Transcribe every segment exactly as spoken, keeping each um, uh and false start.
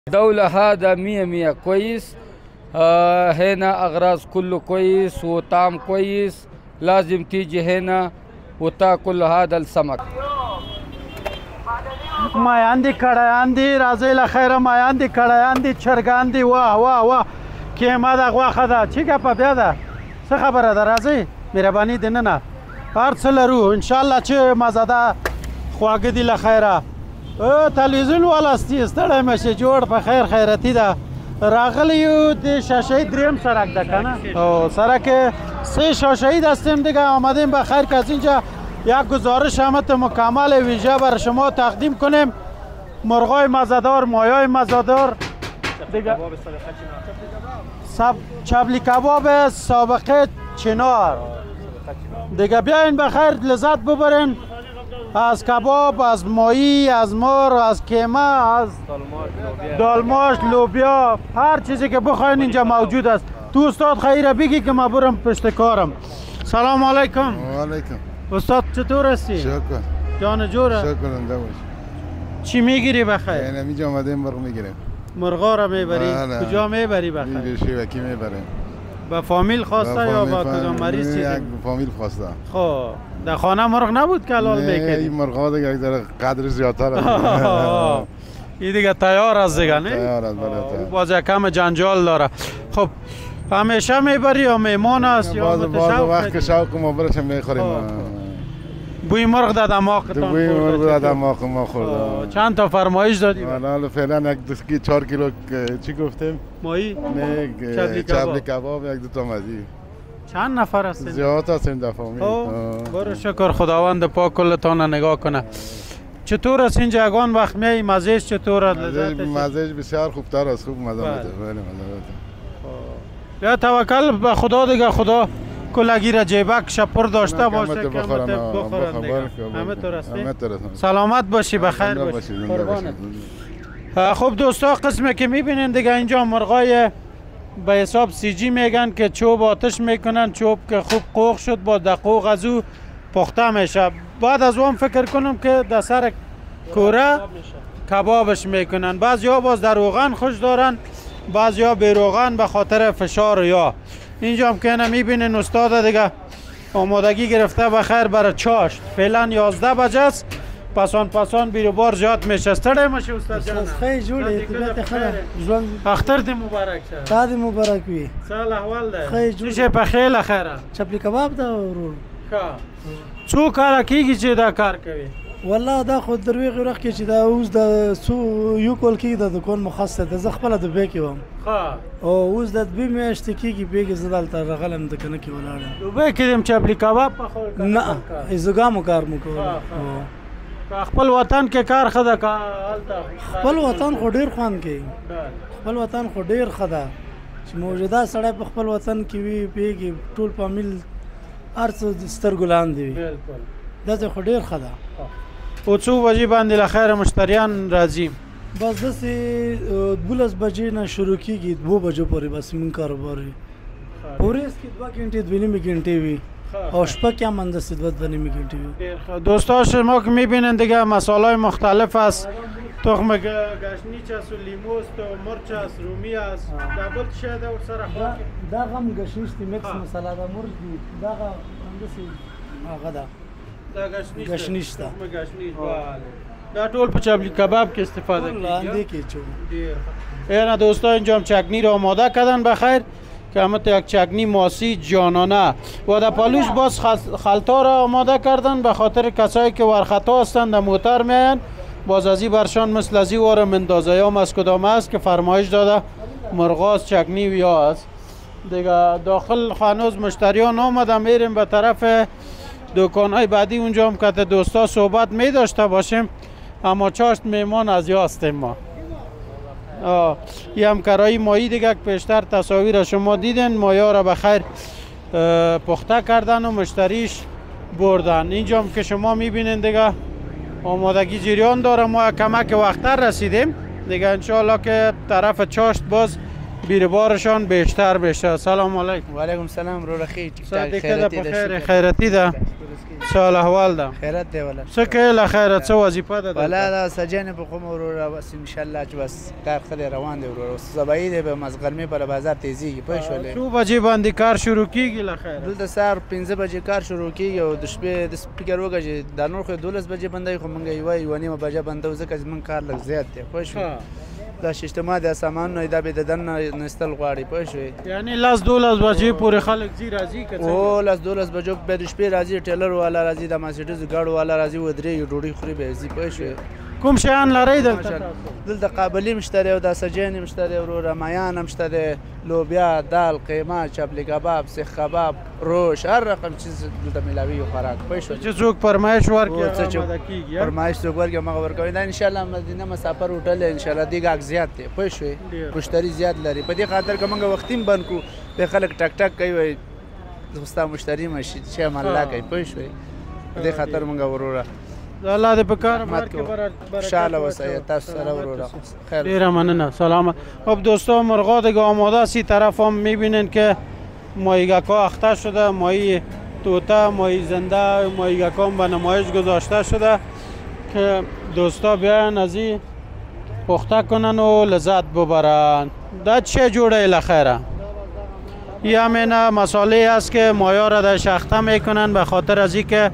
دولة هذا مية مية كويس. آه هنا أغراض كله كويس وطعم كويس، لازم تيجي هنا وتاكل هذا السمك. مایان دی کڑایان دی راځي له خیره مایان دی کڑایان دی چرګان دی واه واه واه کیما دا غوښه ده چې ګپه بیا ده څه خبره ده راځئ مهرباني دننه هر څه لرو انشاءالله چې مزه خواږه دي له خیره تلویزیون والاستي ستړی مه شې جوړ په خیر خیرتي ده راغلی یو د شاشه‌ای دریم سرک ده کنه او سرک سه شاشه‌ای هستیم دیگه آمدیم به خیر که از اینجا یک گزارش همت مکمل ویژه بر شما تقدیم کنیم. مرغای مزه‌دار، مایای مزه‌دار دیگه سب چبلی کباب سابقه چنار دیگه بیاین بخیر لذت ببرین از کباب، از ماهی، از مار، از کیمه، از دالماش، لوبیا، هر چیزی که بخواین اینجا موجود است. تو استاد خیره بگی که ما برم پشت کارم. سلام علیکم. و علیکم. استاد چطور هستی؟ شکر. جان جوره؟ شکر انده باش. چی میگیری بخیر؟ این اینجا آمدیم مرغ میگیریم. مرغا را میبری؟ کجا میبری بخیر؟ اینجا شیوکی میبریم. با فامیل خواسته یا با کدام مریض چیزی؟ یک فامیل خواسته. خب در خانه مرغ نبود که حلال میکردی؟ نه این مرغا دیگه در قدر زیادتر است. این دیگه تیار است دیگه نه؟ تیار است بله. باز کم جنجال داره. خب همیشه میبری یا میمان است یا متشوق؟ باز وقت که شوق ما برش میخوریم. بوی مرغ در دماغتان بوی مرغ در دماغ ما خورده. چند تا فرمایش دادی؟ حالا فعلا یک دو چهار کیلو چی گفتیم؟ ماهی؟ نه چبلی کباب یک دو تا مزی. چند نفر هستین؟ زیاد هستیم در فامیل. برو شکر خداوند پاک کلتان نگاه کنه. چطور است اینجا یگان وقت میای مزهش چطور است؟ مزهش بسیار خوبتر است، خوب مزه میده. بله مزه یا توکل به خدا دیگه، خدا کلگی را جیبک شپر داشته باشه که بخورن دیگه. همه طور هستی؟ سلامت باشی بخیر باشی. خب دوستا قسمی که میبینین دیگه اینجا مرغای به حساب سی جی میگن که چوب آتش میکنن، چوب که خوب قوق شد با دقوق از او پخته میشه. بعد از اون فکر کنم که در سر کوره کبابش میکنن. بعضی ها باز در روغن خوش دارن، بعضی ها به روغن به خاطر فشار. یا اینجا هم که میبینین استاد دیگه آمادگی گرفته بخیر برای چاشت. فعلا یازده بجه است، پسان پسان بیرو بار زیاد میشه. استاد میشه استاد جان. خیلی جوړه طبیعت خیلی ژوند اختر دی مبارک شه. تا دی مبارک وي. سال احوال ده. خیلی جوړه. شه په خیله خیره. چپلی کباب دا ورور. ښه. څو کار کیږي چې دا کار کوي؟ والله دا خو درویغ ورخ کې چې دا اوس د سو یو کول کې د دکان مخصص ده. زه خپل د بیک یم. ښه. او اوس د دوی میاشتې کېږي بیک زدل تر رغلم د کنه کې ولاړم. دوی کې دم چپلی کباب په خو نه ازګامو کار مو کوم. خپل وطن کې کار خدا کا خپل وطن خو ډیر خوان کوي. خپل وطن خو ډیر خدا چې موجوده سړی په خپل وطن کې وي پیږي ټول فامیل ارڅ سترګلان دی. بالکل دا خو ډیر خدا. او څو بجې باندې له خیره مشتریان راځي؟ بس داسې دولس بجې نه شروع کېږي دو بجو پورې بس مونږ کاروبار وي. په ورځ کې دوه ګنټې دوه نیمې ګنټې وي او شپه کې هم اندازې دوه دوه نیمې ګنټې وي. دوستا شما که میبینین دیگه مسائل مختلف است. تخم گشنیچ است و لیمو است و مرچ است، رومی است. دابل شاید اور سره خاک دا غم گشنیچ دی مکس مساله دا مرچ دی دا اندازې هغه ده. دا گشنیچ گشنیچ ده. تخم گشنیچ بله. دا ټول په چبلی کباب کې استفاده کیږي. لاندې کې چون. اینا دوستا اینجا هم چکنی را آماده کردن بخیر که همت یک چکنی ماسی جانانه و در پالوش باز خلطا را آماده کردن به خاطر کسایی که ورخطا هستند در موتر میاین. باز ازی برشان مثل ازی واره مندازیام از کدام است که فرمایش داده مرغاز چکنی ویا است دیگه. داخل خانوز مشتریان آمده میریم به طرف دکانهای بعدی. اونجا هم که دوستا صحبت می داشته باشیم اما چاشت میمان از یا هستیم ما. یه همکارای مایی دیگه که پیشتر تصاویر شما دیدن مایا را بخیر پخته کردن و مشتریش بردن. اینجا هم که شما میبینین دیگه آمادگی جریان داره. ما کمک وقتتر رسیدیم دیگه انشاءالله که طرف چاشت باز بیربارشان بیشتر بشه. سلام علیکم. و علیکم سلام رو رخی. خیرتی ده. څه حال احوال ده؟ خیرت دی ولا څه کوې له خیره څه وظیفه ده؟ ولا دا سجن په کوم وروره بس ان شاء الله چې بس کار ښه روان دی وروره سبایي دی به مزغرمې په بازار تیزیږي پوه شولې څو بجې باندې کار شروع کېږي له خیره؟ دلته سهار پنځه بجې کار شروع کېږي او د شپې د فکر وکړه چې دا نور خو دولس بجې بندوي خو موږ یوه یوه نیمه بجه بندوو ځکه زموږ کار لږ زیات دی پوه شوې دا سیستمات د سامانونو دا به د دننه نستل غواړي پوه شوې یعنې لس دولس بجې پورې خلک ځي راځي که او لس دولس بجو به د شپې راځي ټیلر والا راځي د مرسیډیز ګاډو والا راځي ودرېږي ډوډۍ خوري به ځي پوه شوې کوم شیان لرئ دلته؟ دلته قابلي هم شته دی او دا سجین هم شته دی وروره مایان هم شته دی لوبیا دال قیمه چپلی کباب سیخ کباب روش هر رقم چیز دلته میلاوي خوراک پوه شوې چې څوک فرمایش ورکړي څه چې هغه آماده کېږي فرمایش څوک ورکړي هماغه ورکوي دا انشاءالله مدینه مسافر هوټل دی انشاءالله دې ګاهک زیات دی پوه شوې مشتري زیات لري په دې خاطر که موږ وختي هم بند کړو بیا خلک ټک ټک کوي وایي زه ستا مشتري م شي چې هم الله کوي پوه شوې په دې خاطر موږ وروره الله دې په کار بار کې خوشحاله اوسئ تاسو سره وروره خیر ډیره مننه سلامت. خب دوستان مرغا دیگه آماده است. این طرف هم میبینین که ماهیگک ها اخته شده، ماهی توته، ماهی زنده، ماهیگک هم به نمایش گذاشته شده که دوستا بیاین از این پخته کنن و لذت ببرن. ده چه جوړه لخیره؟ این همین مساله است که ماهی را درش اخته میکنن به خاطر از این که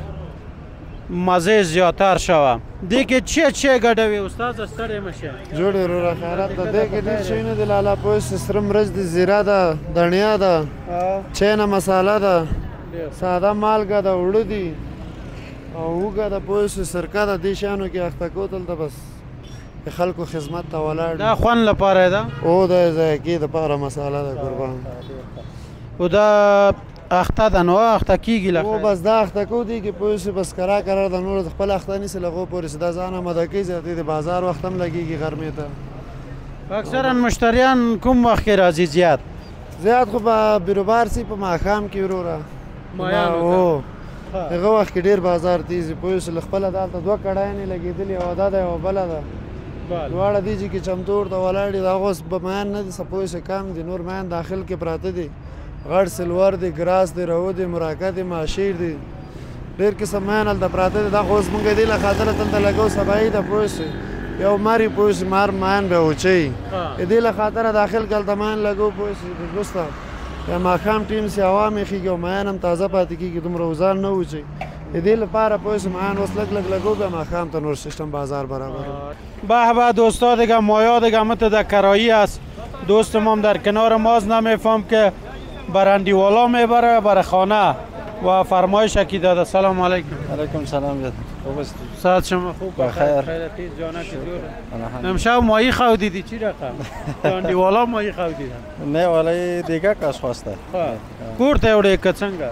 مزه زیادتر شوه. دیگه چیه چیه ګډوي استاد ستړی مشه جوړ وروره خیرات ده دیگه ډېر شیونه دي لالا پوه سره مرچ د زیره ده دڼیا ده چینه مساله ده ساده مالګه ده اوړه دي او اوږه ده پوه سرکه ده دې شیانو کې اخته کوتل ده بس د خلکو خدمت ته ولاړ دا خوند لپاره ده او د ذایقې دپاره مساله ده قربان او دا اخته ده نو اخته کېږي لکه او بس دا اخته کو دي کې پوه بس کرا کرا د نور خپل اخته نیسي له هغو پورې دا ځان آماده کوي چې د بازار وخت هم لګېږي غرمې ته اکثرا مشتریان کوم وخت کې راځي زیات زیات خو به بیروبار سي په ماښام کې وروره او هغه وخت کې ډېر بازار تیز وي پوه له خپله دلته دوه کړایانې لګېدلې یوه دا ده یوه بله ده دواړه دي چې کې چمتور ته ولاړ دي د هغه اوس به میان نه دي څه پوه کم دي نور میان داخل کې پراته دي غړ سلور دی ګراس دی رو دی مراکه دی ماشیر دی ډېر قسم میان هلته پراته دي دا خو اوس مونږ دې له خاطره دلته لګو سبایي ده پوه شئ یو ماري پوه شئ مار میان به اوچوي د دې له خاطره داخل کې هلته میان لګو پوه شئ وروسته بیا ماښام ټیم سي هوا میخېږي او میان هم تازه پاتې کېږي دومره وزان نه اوچوي د دې لپاره پوه شئ میان اوس لږ لږ لګو بیا ماښام ته نور سیستم بازار برابر به به دوستا دیگه مایا دیگه مت در کرایی است دوستم هم در کنار ماست نمیفهم که برندیوالا میبره برای خانه و فرمایش کی داده. سلام علیکم. علیکم سلام جد. خوب است؟ صحت شما خوب؟ بخیر. خیرتی جانه چطوره؟ امشب ماهی خودیدی چی رقم؟ برندیوالا ماهی خودیدن. نه ولی دیگه کس خواسته. کورت اوڑه کڅنګه؟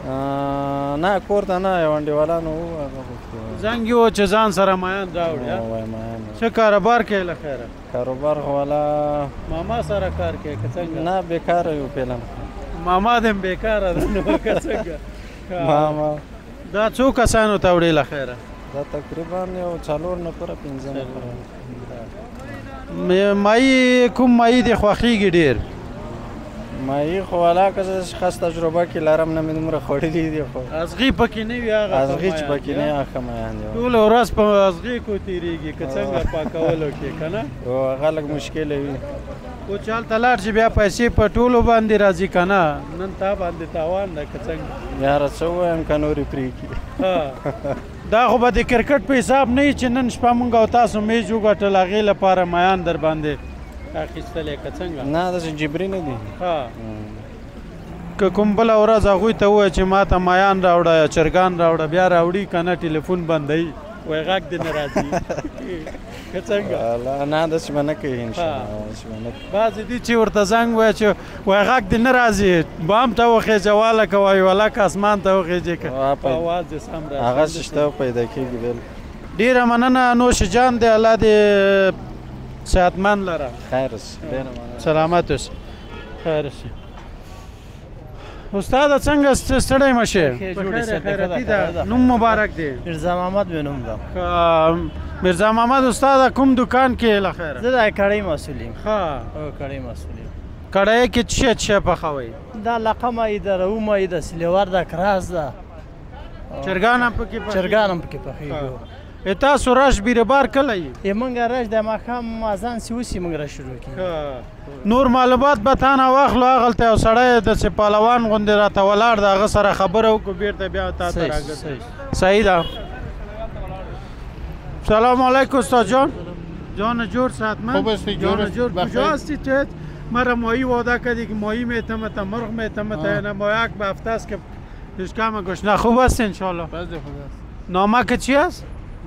نه کورت نه برندیوالا نو زنګي و چې ځان سره میان راوړي. وای میان. څه کاروبار کوي له خیره؟ کاروبار والا ماما سره کار کوي کڅنګه؟ نه بیکار یو فعلا. ماما دې بیکاره ده نو کڅنګه؟ ماما دا څو کسانو ته وړي له خیره؟ دا تقریبا یو څلور نفره پنځه نفره. ماهی کوم ماهی دې خوښېږي ډېر؟ ماهی خو والا که زه خاص تجربه کې لرم نه مې دومره خوړلي دي خو ازغي پکې نه وي هغه ازغي چې پکې نه هغه میان دي ټوله ورځ په ازغي کو تېرېږي که څنګه پاکولو کې که نه او هغه لږ مشکله وي خو چې هلته لاړ شي بیا پیسې په ټولو باندې راځي که نه نن تا باندې تاوان ده که څنګه یاره څه ووایم که نورې پرېږدي دا خو به د کرکټ په حساب نه وي چې نن شپه مونږ او تاسو میچ وګټل هغې لپاره میان در باندې اخیستلی که څنګه نه داسې جبري نه دي که کوم بله ورځ هغوی ته ووایه چې ما ته میان راوړه یا چرګان راوړه بیا راوړي که نه ټلیفون بندوي وایي غږ دې نه راځي که څنګه نه داسې به نه کوي انشاءالله بعضې دي چې ورته زنګ وایه چې وایي غږ دې نه راځي بام ته وخېجه واله که وایي ولک اسمان ته وخېجې که اواز دې سم راځي هغه شته پیدا کېږي بل ډېره مننه نوش جان دی الله دې صحتمند لره خیر اوسې ډېره مننه سلامت اوسې خیر اوسې استاده څنګه ستړی مه شې خیرتي ده نوم مبارک دی میرزا محمد مې نوم ده میرزا محمد استاده کوم دکان کې له خیره زه د کړۍ مسؤل یم ښه کړۍ مسؤل یم کړۍ کې څه څه پخوئ دا لقه ماهی ده رو ماهی ده سلیور ده کراس ده چرګان هم پکې پخېږي؟ چرګان هم پکې پخېږي. تاسو رش بیربار کله یې؟ موږ رش د ماښام اذان چې وسي موږ رش شروع کړو. نور معلومات به تانه واخلو. هغلته یو سړی داسې پهلوان غوندې راته ولاړ د هغه سره خبره وکړو بیرته بیا تا ته راګرځو. صحیح ده. سلام علیکم استاد جان. جان جور صحتمند؟ خوب هستی جان جور کجا هستی تو؟ مرا ماهی وعده کردی که ماهی میتمت مرغ میتمت نه ما یک به هفته است که اشکام گوش. نه خوب هست انشالله. نامه که چی است؟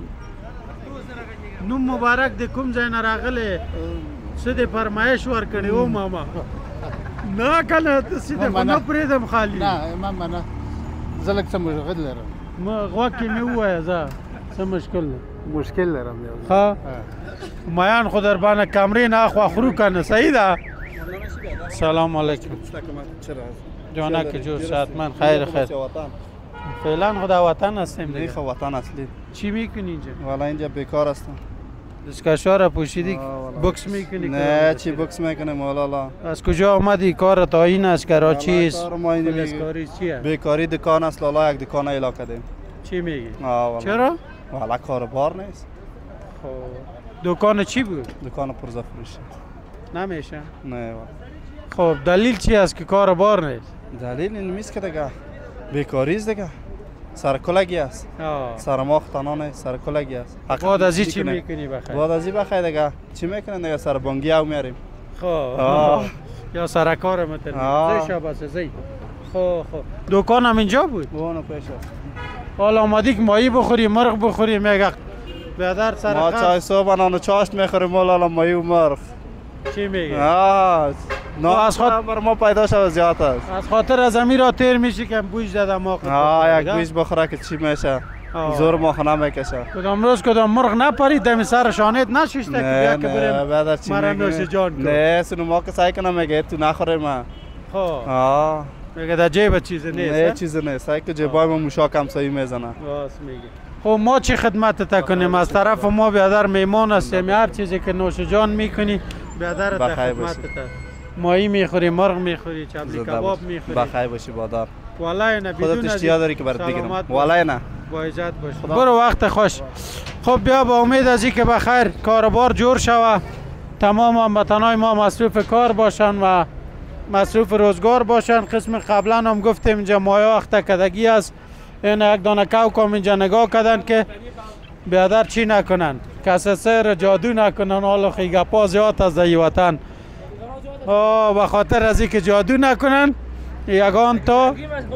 نوم مبارک د کوم ځای نه راغلی څه دې فرمایش ورکړی و ماما؟ نه کنه داسې دی خو نه پرېږدم خالي. نه ما منه زه لږ څه مشغل لرم. غوږ کې مې ووایه زه څه مشکل دی؟ مشکل لرم. ها میان خو در بانه کمرې نه اخوا خورو کنه. صحیح ده. سلام علیکم. جانک جور صحتمند خیر خیر. فعلا خدا وطن هستیم دیگه. خب وطن اصلی. چی میکنی اینجا؟ والا اینجا بیکار هستم. دستکشا را پوشیدی؟ بوکس میکنی؟ نه چی بوکس میکنیم والا. از کجا آمدی؟ کارت آیین است کراچی است؟ بیکاری چیه؟ بیکاری دکان است لالا یک دکان ایلا کردیم. چی میگی؟ چرا؟ والا کاروبار نیست. دکان چی بود؟ دکان پرزه فروشی. نمیشه؟ نه والا. خب دلیل چی است که کاروبار نیست؟ دلیل این نیست که دیگه بیکاری است دیگه. سرکلگی است. سر ما خطانا نیست سرکلگی است. بعد از این چی میکنی بخیر؟ بعد از این بخیر دیگه چی میکنن دیگه سر بانگی او میاریم. خب یا سر کار متن. زی شاباس زی. خب خب دکان هم اینجا بود؟ اون پیش است. حالا آمدی که ماهی بخوری مرغ بخوری میگه بیادر سر ما چای صبح نان چاشت میخوریم والا ماهی و مرغ. چی میگی؟ آه نه از خاطر بر ما پیدا شد زیاد است. از خاطر از امیر را تیر میشی که بوش داده ما خود. آه یک بوش بخوره که چی میشه؟ زور ما خونه میکشه. کدام روز کدام مرغ نپرید دم سر شانت نشیشته که بیا که بریم مرا نوش جان کن. نه سنو ما که سعی کنم میگه تو نخوره ما. خب آه میگه در جیب چیز نیست. نه چیز نیست. سعی که جیبای ما موشا کم سعی میزنه. راست میگی. خب ما چی خدمت تا کنیم؟ از طرف ما بیادر میمون هستیم. هر چیزی که نوش جان میکنی بیادر تا خدمت تا. ماهی میخوری مرغ میخوری چبلی کباب میخوری. بخیر باشی بادار. والله نه بدون خودت اشتیا داری که برات بگیرم. والله نه. با اجازت باش. برو وقت خوش. خب بیا با امید از اینکه بخیر کاروبار جور شوه. تمام هموطنای ما مصروف کار باشن و مصروف روزگار باشن. قسم قبلا هم گفتیم اینجا مایا وقت کدگی است. این یک دانه کوکم اینجا نگاه کردن که بیادر چی نکنن. کسی سر جادو نکنن. حالا خیلی گپا زیاد از این وطن. به خاطر از اینکه جادو نکنن یگان تا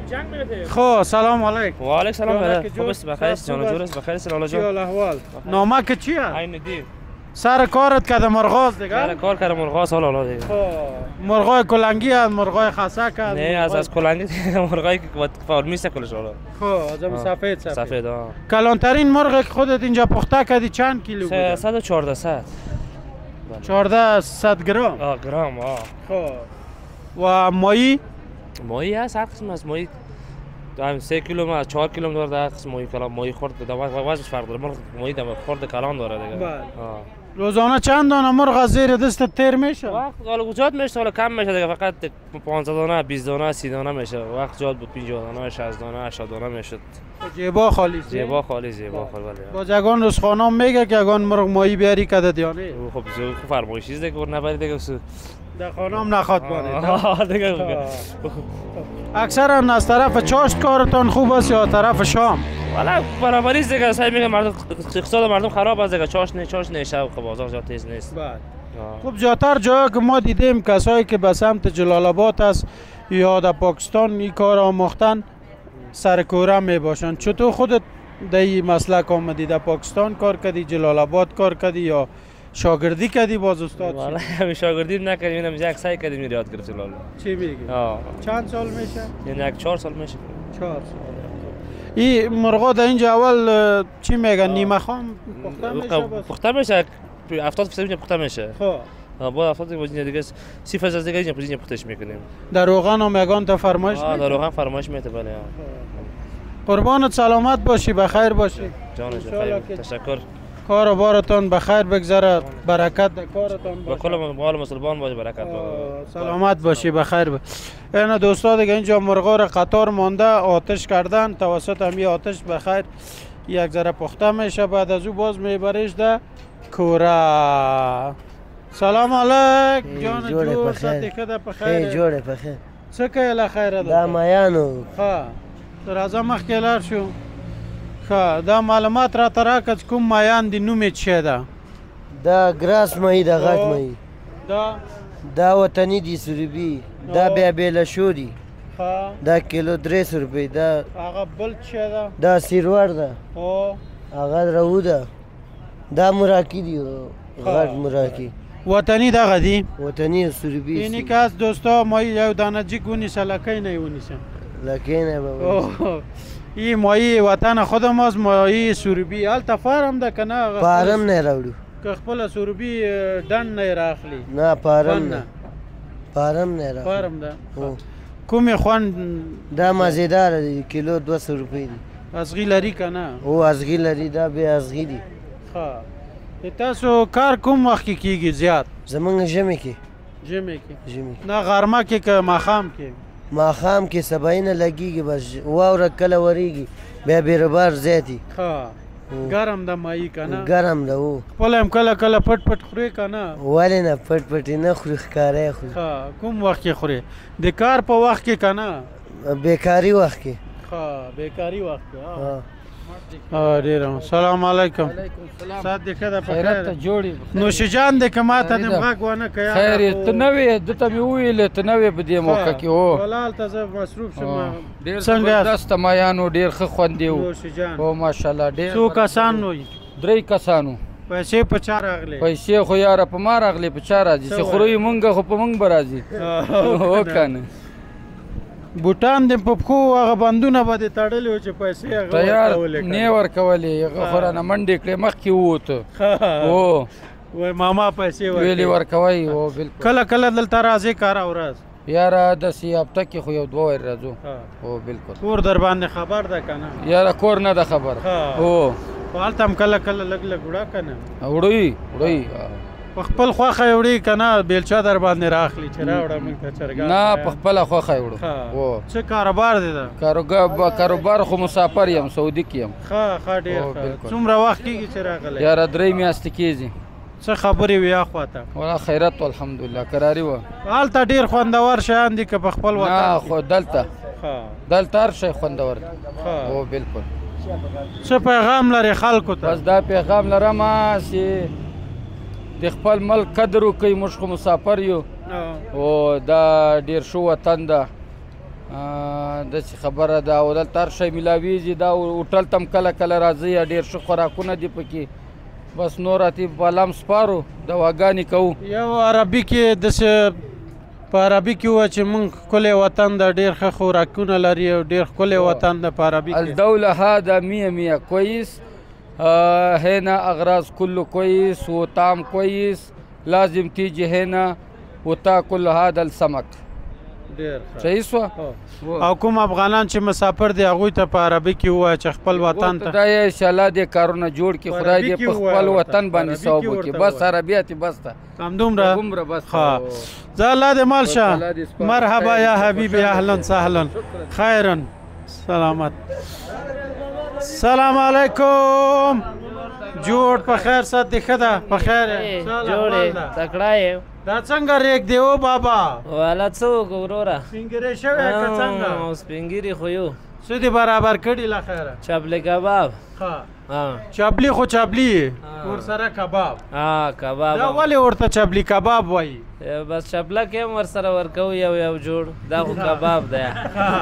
خب سلام علیکم. و علیکم سلام. خوب است بخیر جان جور است بخیر سلام جان. چی احوال؟ نامه که چیه؟ عین دی. سر کارت کرده مرغاز دیگه؟ سر کار کرده مرغاز حالا حالا دیگه. مرغای کلنگی هست مرغای خسک هست؟ نه از از کلنگی مرغای که فارمیست کلش حالا. خب از سفید سفید. سفید ها. کلانترین مرغ که خودت اینجا پخته کردی چند کیلو بود؟ صد و چهارده صد. چهارده صد گرم؟ آه گرم آه. خب و ماهی؟ ماهی هست هر قسم از ماهی. دائم سه کیلو ما چهار کیلو داره در قسم ماهی کلان ماهی خورد دوام وزنش فرق داره. مرغ ماهی دم خورد کلان داره دیگه. بله. روزانه چند دانه مرغ از زیر دست تیر میشه؟ وقت حالا زیاد میشه حالا کم میشه دیگه فقط پانزده دانه بیست دانه سی دانه میشه. وقت زیاد بود پنجاه دانه شصت دانه هشتاد دانه میشد. جیبا خالی جیبا خالی جیبا خالی. با جگان روزخانه میگه که اگان مرغ ماهی بیاری کدت یا نه؟ خب زو فرمایشی است دیگه نبری دیگه در خانم نخواد بارید. اکثرا از طرف چاشت کارتان خوب است یا طرف شام؟ والا برابری است دیگه. سعی میگم مردم اقتصاد مردم خراب است دیگه. چاشت نه چاشت نه شب بازار زیاد تیز نیست. بله. خب زیادتر جایی که ما دیدیم کسایی که به سمت جلال آباد است یا در پاکستان این کار آموختن سرکوره می باشن. چطور خودت در این مسلک آمدی؟ در پاکستان کار کردی جلال آباد کار کردی یا شاگردی کردی باز استاد؟ والا همین شاگردی نکردیم. اینم یک سعی کردیم یاد گرفتیم لالا. چی میگی؟ چند سال میشه؟ یعنی یک چهار سال میشه. چهار سال. این مرغا در اینجا اول چی میگن نیمه خام پخته میشه؟ پخته میشه هفتاد درصد پخته میشه. خب با هفتاد درصد دیگه سی درصد دیگه اینجا پوزیشن پختش میکنیم. در روغن هم میگن تا فرمایش میکنیم؟ در روغن فرمایش میته بله. قربانت سلامت باشی بخیر باشی. جان خیر تشکر. کار و بارتان بخیر بگذره، برکت در کارتان به کل مال مسلمان باشه، برکت سلامت باشی، بخیر باش. اینا دوستا دیگه اینجا مرغا را قطار مانده آتش کردن، توسط همی آتش بخیر یک ذره پخته میشه، بعد از او باز میبریش در کوره. سلام علیک جان جور صدیقه ده بخیر جوړه بخیر څه کوي له خیره دا مایانو ښه تر ازه مخکې لاړ شو. ښه دا معلومات راته راکړه چې کوم مایان دي، نوم یې څه ده؟ دا ګراس ماهي ده، غټ ماهي. دا دا وطني دي سروبي، دا بیا بیله شو دي. دا کیلو درې سوه روپۍ. دا هغه بل څه ده؟ دا سیرور ده، هو هغه روو ده. دا مراکي دي، غټ مراکي وطني دغه دي، وطني سروبي. اینی که از دوستا ماهی یو دانه جیک ونیسه، لکۍ نه یې ونیسه. لکۍ نه به این ماهی وطن خود ماست، ماهی سروبي. هلته فارم ده که نه؟ فارم نه راوړو، که خپله سروبي ډنډ نه یې راخلي؟ نه فارم نه، فارم نه راخلي. فارم ده. کومې خوند؟ دا مزیداره دي، کیلو دوه سوه روپۍ دي. ازغي لري که نه؟ هو ازغي لري، دا بې ازغي دي. ښه تاسو کار کوم وخت کې کېږي زیات؟ زمونږ ژمي کې. ژمي کې؟ ژمي کې. نه غرمه کې که ماښام کې؟ ماښام کې سبایي نه لګېږي، بس واوره کله ورېږي بیا بیروبار زیاتي. ښه ګرم ده ماهي که نه؟ ګرم ده و. خپله هم کله کله پټ پټ خورې که نه؟ ولې نه پټ پټ یې نه خوري، ښکاره یې خوري. ښه کوم وخت کې خورې؟ د کار په وخت کې که نه؟ بیکاري وخت کې. ښه بیکاري وخت کې. ډېر سلام علیکم. سات دې ښه ده په خیر ته جوړې نوشجان دې که ما ته دې غږ ونه که خیر یې ته نه وې ده ته مې وویلې ته نه وې په دې موقع کې هو ولا هلته زه مصروف شوم. ډېر زبردسته مایانو ډېر ښه خوند یې و. نوشجان هو ماشاءالله ډېر. څو کسان وي؟ درې کسانو. پیسې په چا راغلې؟ پیسې خو یاره په ما راغلې، په چا راځي چې خورو یې مونږ خو په مونږ به راځي. هو که نه بوټان دې په پښو هغه بندونه به دې تړلي وو چې پیسې هغه تیار نه ورکولې، هغه خو رانه منډې کړې مخکې ووته. هو وایي ماما پیسې ویلې ورکوئ. هو بالکل. کله کله دلته راځې کاره ورځ؟ یاره داسې هفته کې خو یو دوه وارې راځو. هو بالکل. کور در باندې خبر ده که نه؟ یاره کور نه ده خبر. هو خو هلته هم کله کله لږ لږ وړه که نه؟ وړوي وړوي په خپل خوښه یې وړي که نه بیلچه در باندې راخلي چې راوړه موږ ته چرګان؟ نه په خپله خوښه یې وړو. هو څه کاروبار دی ده؟ کاروبار خو مسافر یم، سعودي کې یم. ښه ښه ډېر ښه. څومره وخت کېږي چې راغلی؟ یاره درې میاشتې کېږي. څه خبرې وې هاخوا ته؟ ولا خیرت و الحمدلله کراري وه. هلته ډېر خوندور شیان دي که په خپل وطن؟ نه خو دلته دلته هر شی خوندور دی. هو بالکل. څه پیغام لرې خلکو ته؟ بس دا پیغام لرمه چې د خپل ملک قدر وکړئ، موږ خو مسافر یو او دا ډېر ښه وطن ده، داسې خبره ده او دلته هر شی میلاویږي. دا هوټل ته هم کله کله راځئ، ډېر ښه خوراکونه دي پکې. بس نور اتې بالام سپارو دواګانې کوو. یو عربي کې داسې په عربي کې ووایه چې موږ ښکلی وطن ده، ډېر ښه خوراکونه لري او ډېر ښکلی وطن ده په عربي کې. الدوله هذا مية مية كويس، هنا أغراض كله كويس وطعم كويس، لازم تيجي هنا وتاكل هذا السمك. صحیح شو؟ او کوم افغانان چې مسافر دي هغوی ته په عربي کې ووایه چې خپل وطن ته دا یې انشاءالله دې کارونه جوړ کړي، خدای دې په خپل وطن باندې ثواب وکړي. بس عربي اتې بس ته همدومره همدومره بس. ښه زه الله دې مال شه. مرحبا یا حبیبي، اهلا سهلا خیرا سلامت. سلام علیکم. جوړ په خیر سات دې ښه ده په خیر یې؟ جوړې تکړه یې. دا څنګه ریک دی او بابا؟ والا څه وکړو وروره؟ سپینګیری شوی که څنګه؟ سپینګیري خو یو څه دې برابر کړي له خیره؟ چپلی کباب. چپلی خو چپلی یې ورسره کباب. ها کباب. دا ولې ورته چپلی کباب وایي؟ بس چپلک هم ورسره ورکوو یو یو جوړ، دا خو کباب دی.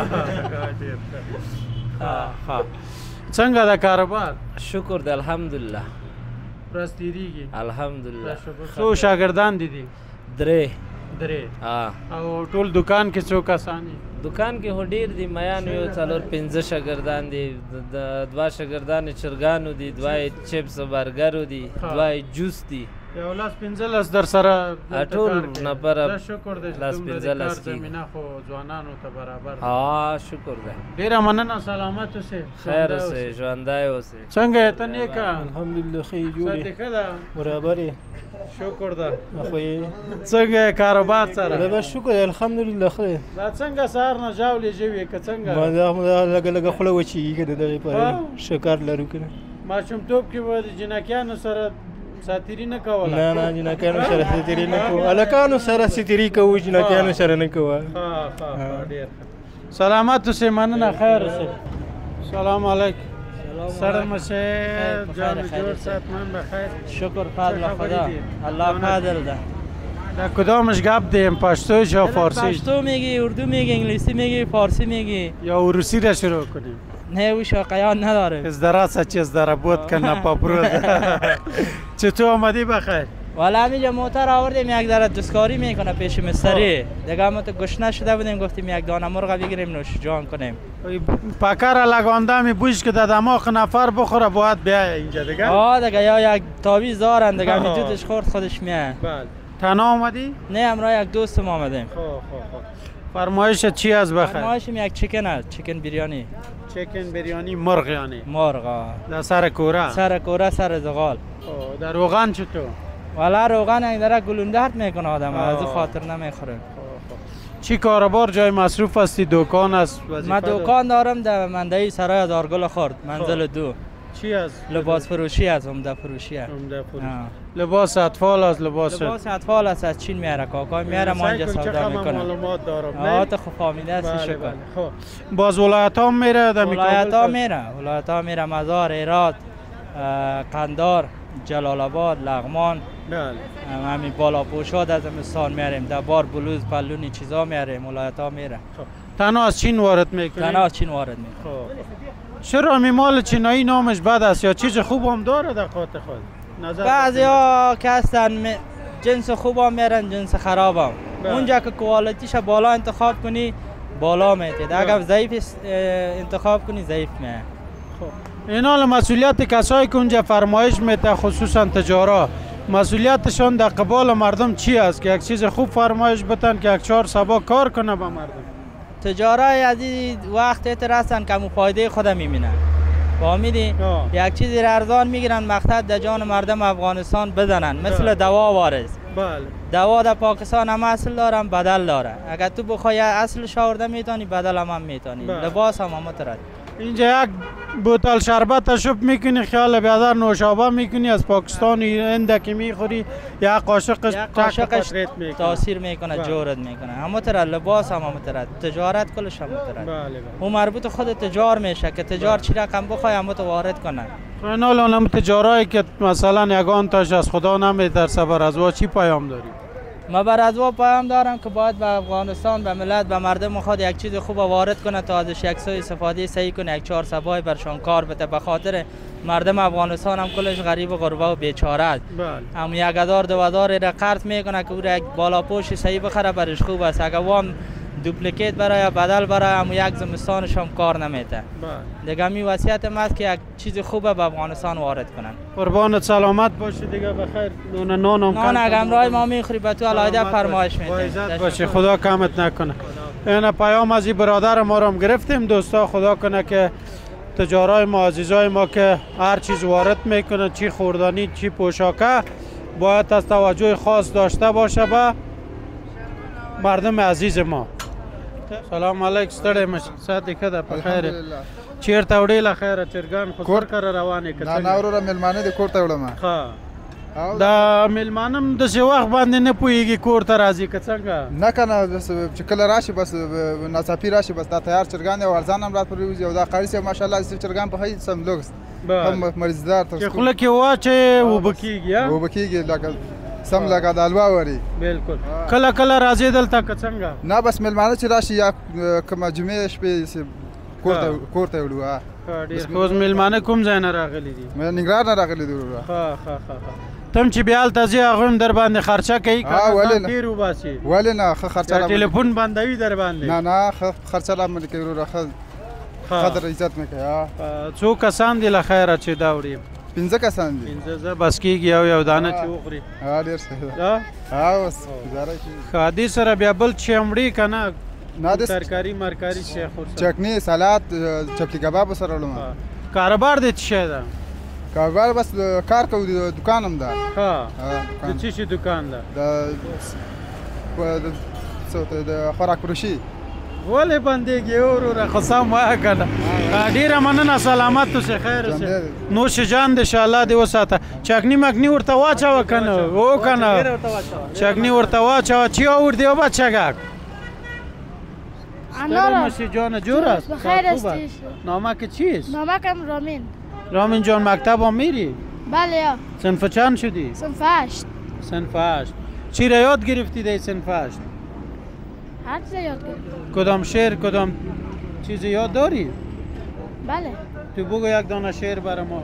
څنګه دا کاروبار؟ شکر دی الحمدلله. ورځ تېرېږي الحمدلله. څو شاګردان دي دي؟ درې. درې. او ټول دکان کې څو کسان دي؟ دکان کې خو ډېر دي، میان یو څلور پنځه شاګردان دي، دوه شاګردان چرګانو دي، دوه یې چپس او برګرو دي، دوه یې جوس دي. یو لاس پنځلس در سره ټول نفره شکر دی لاس پنځلس زمینه خو ځوانانو ته برابر ها شکر دی ډیره مننه سلامت اوسئ خیر اوسئ ژوندی اوسئ څنګه یې ته نیکه الحمدلله ښه جوړ صحت ښه ده برابر یې شکر ده خو یې څنګه یې کاروبار سره برابر شکر دی الحمدلله ښه دی دا څنګه سهار نه ژاولې ژوې که څنګه ما دا لږه لږه خوله وچېږي که د دغې پاره شکر لرو که نه ماشومتوب کې به د جنکیانو سره ساتیري نه کوله نه نه جنکیانو سره ساتیري نه کوو هلکانو سره ساتیري کوو جنکیانو سره نه کوو ډېر سلامت اوسئ مننه خیر اوسئ سلام علیکم سر مسه جان جور سات من بخیر شکر فضل خدا الله قادر ده در کدامش گپ دیم پشتوش یا فارسی پشتو میگی اردو میگی انگلیسی میگی فارسی میگی یا روسی را شروع کنیم نه او شاقیان نداره از دراسه چیز داره بود کنه پاپرود چطور آمدی بخیر والا همینجا موتر آوردیم یک ذره دستکاری میکنه پیش مستری دیگه ما تو گشنه شده بودیم گفتیم یک دانه مرغ بگیریم نوش جان کنیم پکر لگانده می بوش که در دماغ نفر بخوره باید بیای اینجا دیگه آه دیگه یا یک تاویز دارن دیگه می دودش خورد خودش میاد بله تنها آمدی؟ نه امرا یک دوستم آمدیم خوب خوب خوب فرمایش چی از بخیر؟ فرمایشم یک چیکن است چیکن بریانی چیکن بریانی مرغ یعنی مرغ در سر کوره سر کوره سر زغال در روغن چطور؟ والا روغن یک دره گلوندهت میکنه آدم از خاطر نمیخوره چی کاروبار جای مصروف هستی دکان است من دکان دارم در منده سرای دارگل خورد منزل دو چی از لباس فروشی از عمده فروشی عمده فروشی لباس اطفال از لباس لباس اطفال است از چین میاره کاکا میاره ما اینجا سودا میکنه معلومات دارم آه تو خب فهمیده هستی شکر خب باز ولایت ها میره در ولایت ها میره ولایت ها میره مزار ایراد قندار جلال آباد لغمان بله همین بالا پوشاد از زمستان میاریم در بار بلوز پلونی چیزا میاریم ولایت ها میره تنها از چین وارد میکنیم تنها از چین وارد میکنیم چرا میمال چینایی نامش بد است یا چیز خوب هم داره در خاطر خود بعضی ها که هستن جنس خوب هم میرن جنس خراب هم اونجا که کوالیتیش بالا انتخاب کنی بالا میتید اگر ضعیف انتخاب کنی ضعیف میه اینا مسئولیت کسایی که اونجا فرمایش میته خصوصا تجارا مسئولیتشان در قبال مردم چی است که یک چیز خوب فرمایش بتن که یک چهار سبا کار کنه با مردم تجارای از این وقت اعتراضن که مفایده خود میبینن فهمیدی یک چیزی را ارزان میگیرن مقصد در جان مردم افغانستان بزنن مثل دوا وارز بله دوا در پاکستان هم اصل دارن بدل داره اگر تو بخوای اصلش آورده میتونی بدل هم, هم میتونی لباس هم هم ترد اینجا یک بوتل شربت شب میکنی خیال بیادر نوشابه میکنی از پاکستان اندکی میخوری یا قاشقش قاشقش تاثیر میکنه جورت میکنه همه ترد لباس هم هم ترد تجارت کلش هم ترد اون مربوط خود تجار میشه که تجار چی رقم بخوای هم تو وارد کنه اینال اونم تجارایی که مثلا یگان تاش از خدا نمیترسه بر از وا چی پیام داری؟ ما بر از وا پیام دارم که باید به افغانستان به ملت به مردم خود یک چیز خوب وارد کنه تا ازش یک سوی استفاده صحیح کنه یک چهار سبای برشان کار بده به خاطر مردم افغانستان هم کلش غریب و غربه و بیچاره است هم یک هزار دو هزار را قرض میکنه که او را یک بالا پوش صحیح بخره برش خوب است اگر وام دوپلیکیت برای بدل برای هم یک زمستانش هم کار نمیته دیگه می وصیت ما که یک چیز خوبه به افغانستان وارد کنن قربانت سلامت باشی دیگه بخیر نون نون هم نان اگمرای ما میخوری به تو علایده فرمایش میده باشه خدا کمت نکنه این پیام از این برادر ما رو هم گرفتیم دوستا خدا کنه که تجارای ما عزیزای ما که هر چیز وارد میکنه چی خوردنی چی پوشاکه باید از توجه خاص داشته باشه به مردم عزیز ما سلام علیکم ستړی مشه ساعت ښه ده په خیر چیرته وړې له خیره چرګان خو کور کره روانې که نه نه وروره میلمانه دې کور ته وړم ښه دا میلمانه هم داسې وخت باندې نه پوهېږي کور ته راځي که څنګه نه که نه چې کله راشي بس ناڅاپي راشي بس دا تیار چرګان دی او ارزان هم راته پرېوځي او دا قاري صاحب ماشاءالله صرف چرګان پخوي سم لوکس هم مریضدار چې خوله کې واچوې اوبه کېږي اوبه کېږي لکه سم لکه د حلوا وړي بالکل کله کله راځې دلته که څنګه نه بس میلمانه چې راشي یا کومه جمعې شپې کور ته وړو ډېر اوس میلمانه کوم ځای نه راغلي دي ننګرهار نه راغلي دي وروره ښه ښه ښه ته هم چې بیا هلته ځې هغوی هم در باندې خرچه کوي که ځان تېر وباسي ولې نه ښه خرچه ټلیفون بندوي در باندې نه نه ښه خرچه راباندې کوي وروره ښه قدر عزت مې کوي څو کسان دي له خیره چې دا وړي پنځه کسان دي. پنځه زره بس کېږي یو یو دانه چې وخوري. ها ډېر ښه ده. ها ها اوس ګزاره کېږي. ښه دې سره بیا بل چمړي که نه نه د ترکاري مرکاري شی خور چکني سلاد چپلی کباب سره وړم. کاروبار دې څه شی ده؟ کاروبار بس کار کوو دکان هم ده. ښه د څه شي دکان ده؟ د خوراک فروشي. ولې بندېږي وروره خو سم وایه که نه. ډېره مننه سلامت اوسې خیر اوسې. نوش جان دې انشاءالله دې وساته. چکني مکني ورته واچوه که نه او که نه چکني ورته واچوه. چی آوردی و بچگک؟ سترمشی جان جور است؟ بخیر استی. نامک چیست؟ نامکم رامین. رامین جان مکتب هم میری؟ بله یا. صنف چند شدی؟ صنف هشت. صنف هشت. چی را یاد گرفتی در صنف هشت؟ هر چیز یاد گرفتم. کدام شعر کدام چیزی یاد داری؟ بله. تو بگو یک دانه شعر برای ما.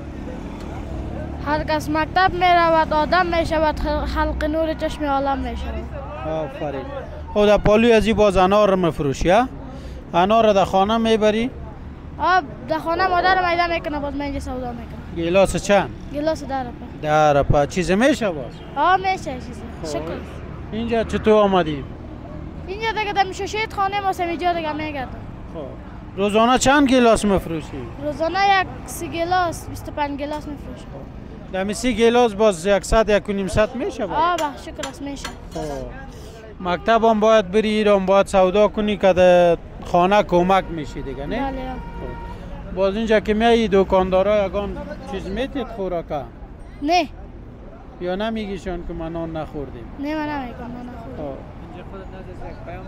هر کس مکتب می رود آدم می شود حلق نور چشم عالم می شود. آفرین. خود در پالوی ازی باز انار رو مفروشی ها؟ انار رو در خانه میبری؟ آب در خانه مادر میده میکنه باز من اینجا سودا میکنم. گیلاس چند؟ گیلاس در رپا. در رپا. چیز میشه باز؟ آه میشه چیزی. شکر. اینجا چطور آمدیم؟ اینجا دیگه در میشوشید خانه ما سمیجا دیگه میگردم. خب روزانه چند گیلاس مفروشی؟ روزانه یک سی گیلاس بیست و پنج گیلاس مفروشم. در سی گیلاس باز صد یک و نیم صد میشه باز؟ آه با شکر است میشه. مکتب هم باید بری ایران باید سودا کنی که در خانه کمک میشی دیگه نه؟ بله. باز اینجا که میایی دکاندارا یگان چیز میتید خوراکه؟ نه. یا نمیگیشون که ما نان نخوردیم؟ نه من نمیگم من نخوردیم. اینجا خودت نزد یک پیام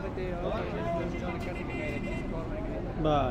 بده.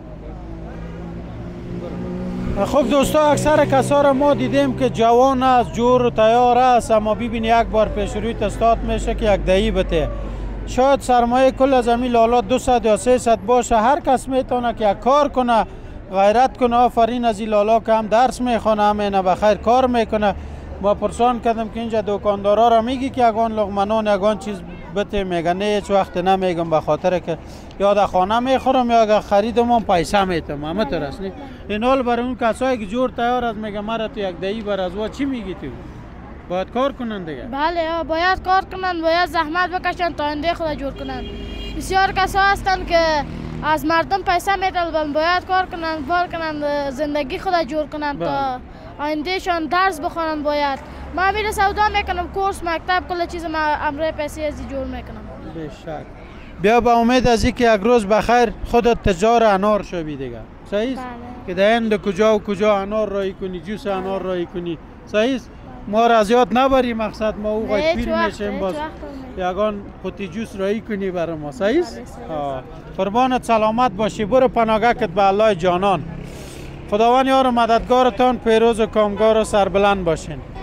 بله. خب دوستا اکثر کسا را ما دیدیم که جوان است جور و تیار است اما ببین یک بار پیش روی تستات میشه که یک دهی بته. شاید سرمایه کل از همین لالا دویست یا سیصد باشه. هر کس میتونه که یک کار کنه غیرت کنه. آفرین از این لالا که هم درس میخونه هم اینه بخیر کار میکنه. ما پرسان کردم که اینجا دکاندارا را میگی که یگان لقمنان یگان چیز بته میگن نه هیچ وقت نمیگم به خاطر که یا در خانه میخورم یا اگر خریدم هم پیسه میتم همه طور است نه. این حال برای اون کسایی که جور تیار است میگم مرا تو یک دهی بر از وا چی میگی تو؟ باید کار کنن دیگه. بله باید کار کنن باید زحمت بکشن تا آینده خود جور کنن. بسیار کسا هستن که از مردم پیسه میطلبن باید کار کنن کار کنن زندگی خود جور کنن تا آیندهشان درس بخونن. باید ما میره سودا میکنم کورس مکتب کل چیز ما امره پیسه ازی جور میکنم. به شک. بیا با امید از اینکه یک روز بخیر خودت تجار انار شوی دیگه. صحیح است؟ که در هند کجا و کجا انار رایی کنی جوس انار رایی کنی. صحیح است؟ ما را از یاد نبری مقصد ما او وقت پیر میشیم باز یگان خودی جوس رایی کنی برای ما. صحیح است؟ قربانت سلامت باشی. برو پناهگاهت به الله جانان. خداوند یار و مددگارتان پیروز و کامگار و سربلند باشین.